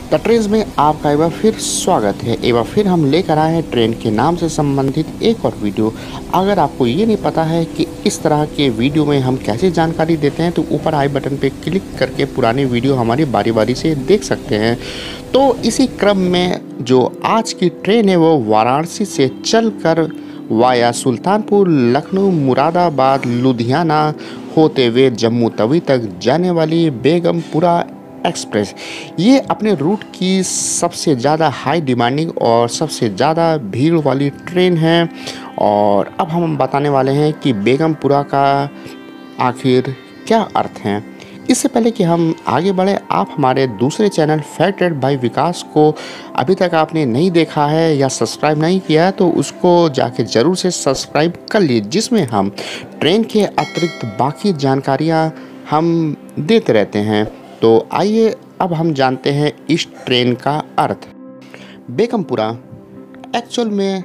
The trends में आपका एक बार फिर स्वागत है। एक बार फिर हम लेकर आए हैं ट्रेन के नाम से संबंधित एक और वीडियो। अगर आपको ये नहीं पता है कि इस तरह के वीडियो में हम कैसे जानकारी देते हैं तो ऊपर आई बटन पे क्लिक करके पुरानी वीडियो हमारी बारी बारी से देख सकते हैं। तो इसी क्रम में जो आज की ट्रेन है वो वाराणसी से चलकर वाया सुल्तानपुर, लखनऊ, मुरादाबाद, लुधियाना होते हुए जम्मू तवी तक जाने वाली बेगमपुरा एक्सप्रेस, ये अपने रूट की सबसे ज़्यादा हाई डिमांडिंग और सबसे ज़्यादा भीड़ वाली ट्रेन है। और अब हम बताने वाले हैं कि बेगमपुरा का आखिर क्या अर्थ है। इससे पहले कि हम आगे बढ़े, आप हमारे दूसरे चैनल फैक्ट बाय विकास को अभी तक आपने नहीं देखा है या सब्सक्राइब नहीं किया है तो उसको जाके ज़रूर से सब्सक्राइब कर लीजिए, जिसमें हम ट्रेन के अतिरिक्त बाकी जानकारियाँ हम देते रहते हैं। तो आइए अब हम जानते हैं इस ट्रेन का अर्थ। बेगमपुरा एक्चुअल में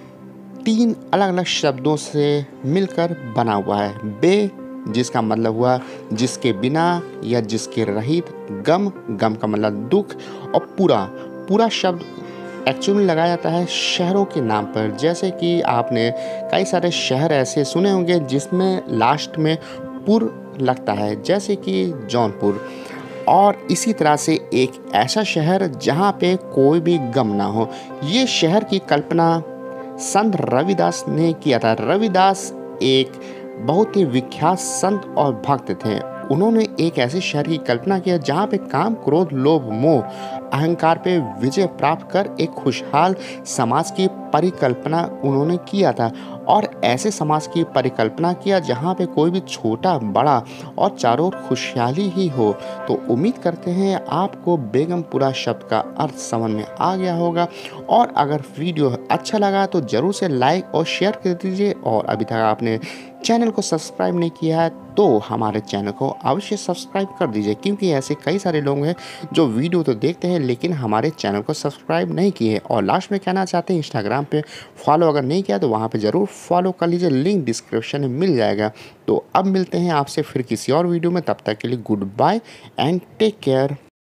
3 अलग अलग शब्दों से मिलकर बना हुआ है। बे जिसका मतलब हुआ जिसके बिना या जिसके रहित, गम का मतलब दुख, और पूरा शब्द एक्चुअल में लगाया जाता है शहरों के नाम पर। जैसे कि आपने कई सारे शहर ऐसे सुने होंगे जिसमें लास्ट में पुर लगता है, जैसे कि जौनपुर। और इसी तरह से एक ऐसा शहर जहाँ पे कोई भी गम ना हो, ये शहर की कल्पना संत रविदास ने किया था। रविदास एक बहुत ही विख्यात संत और भक्त थे। उन्होंने एक ऐसे शहर की कल्पना किया जहाँ पे काम, क्रोध, लोभ, मोह, अहंकार पे विजय प्राप्त कर एक खुशहाल समाज की परिकल्पना उन्होंने किया था। और ऐसे समाज की परिकल्पना किया जहाँ पे कोई भी छोटा बड़ा और चारों ओर खुशहाली ही हो। तो उम्मीद करते हैं आपको बेगमपुरा शब्द का अर्थ समझ में आ गया होगा। और अगर वीडियो अच्छा लगा तो ज़रूर से लाइक और शेयर कर दीजिए। और अभी तक आपने चैनल को सब्सक्राइब नहीं किया है तो हमारे चैनल को अवश्य सब्सक्राइब कर दीजिए, क्योंकि ऐसे कई सारे लोग हैं जो वीडियो तो देखते हैं लेकिन हमारे चैनल को सब्सक्राइब नहीं किए। और लास्ट में कहना चाहते हैं, इंस्टाग्राम पे फॉलो अगर नहीं किया तो वहाँ पे ज़रूर फॉलो कर लीजिए, लिंक डिस्क्रिप्शन में मिल जाएगा। तो अब मिलते हैं आपसे फिर किसी और वीडियो में, तब तक के लिए goodbye and take care.